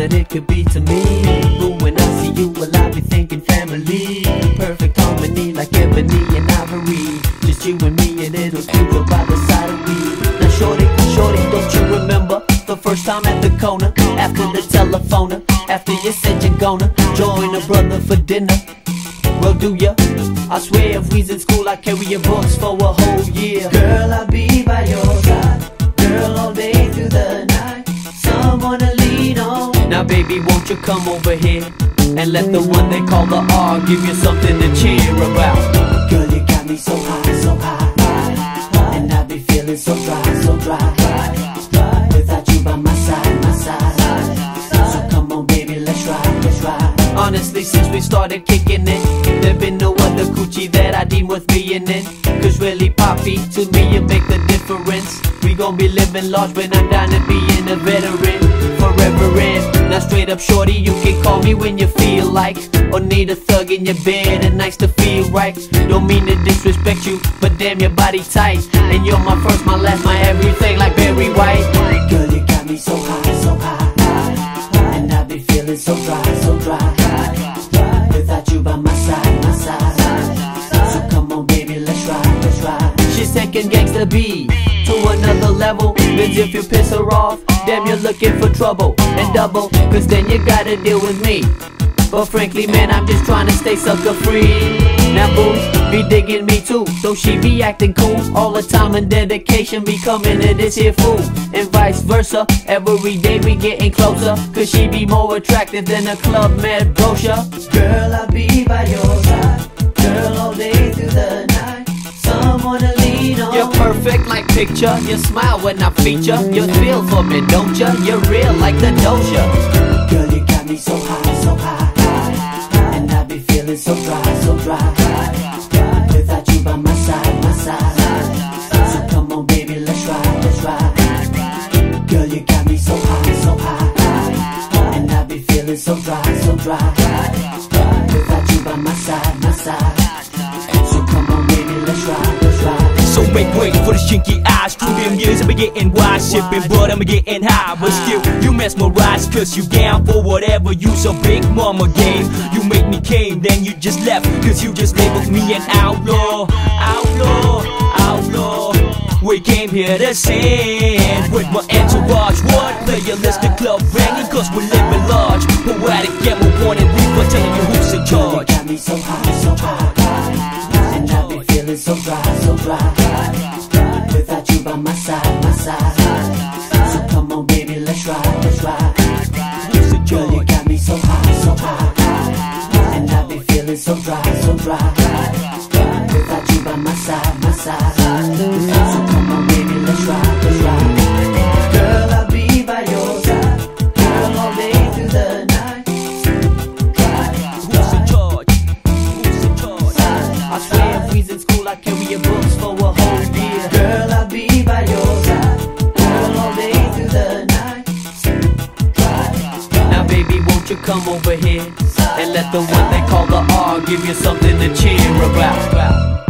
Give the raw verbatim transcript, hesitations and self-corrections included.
what it could be to me. But when I see you, well, I be thinking family. Perfect harmony like ebony and ivory. Just you and me and it'll keep her by the side of me. Now shorty, shorty, don't you remember the first time at the corner? After the telephone, after you said you're gonna join a brother for dinner. Well, do ya? I swear if we's in school, I carry your books for a whole year. Girl, I'll be by your side. Girl, all day through the night. Someone to lean on. Now baby, won't you come over here and let the one they call the R give you something to cheer about. Girl, you got me so high, so high, high. And I be feeling so dry, so dry, dry. Without you by my side, my side. So come on baby, let's ride, let's ride. Honestly, since we started kicking it, there been no other coochie that I deem worth being in. Cause really, Poppy, to me you make the difference. We gon' be living large when I'm down to being a veteran. Forever in. Now straight up shorty, you can call me when you feel like, or need a thug in your bed and nice to feel right. Don't mean to disrespect you, but damn your body tight. And you're my first, my last, my everything like Barry White. Girl, you got me so high, so high, high. And I be feeling so dry, so dry. Without you by my side, my side. So come on baby, let's ride, let's ride. She's taking gangsta B to another level. Means if you piss her off, damn you're looking for trouble. And double, cause then you gotta deal with me. But frankly man, I'm just trying to stay sucker free. Now boo, be digging me too, though she be acting cool. All the time and dedication be coming to this here fool. And vice versa, every day we getting closer. Cause she be more attractive than a Club Med brochure. Girl, I'll be by your side. Girl, all day through the night. Someone to lean on. You're perfect like picture. You smile when I feature. You feel for me, don't ya? You're real like the doja. Girl, you got me so high, so high, high. And I be feeling so dry, so dry. Without you by my side, my side. So come on baby, let's ride, let's ride. Girl, you got me so high, so high, high. And I be feeling so dry, so dry. Without you by my side, my side. So come on baby, let's ride, let's ride. So wait, wait for the shinky eyes. Through them years I've been getting wide, sipping, but I'm getting high. But still, you mesmerize, cause you down for whatever. You's a big mama game. You make me came, then you just left. Cause you just labeled me an outlaw. Outlaw, outlaw. We came here to sin with my entourage. What? Playlist, the club banging, cause we're living large. Poetic Ammo, Poetic Reefa, telling you who's in charge. You got me so high, so high, high. And I be feeling so dry, so dry. Without you by my side, my side. So come on baby, let's ride, let's ride. Girl, you got me so high, so high, high. And I be feeling so dry, so dry. Without you by my side, my side. So come on baby, let's ride, let's ride. Girl, I'll be by your side. Girl, all day through the night. Who's in charge? Who's in charge? I swear if we's in school, I carry your books for a whole year. Girl, I'll be by your side. Girl, all day through the night. Now baby, won't you come over here and let the one they call the R give you something to cheer about.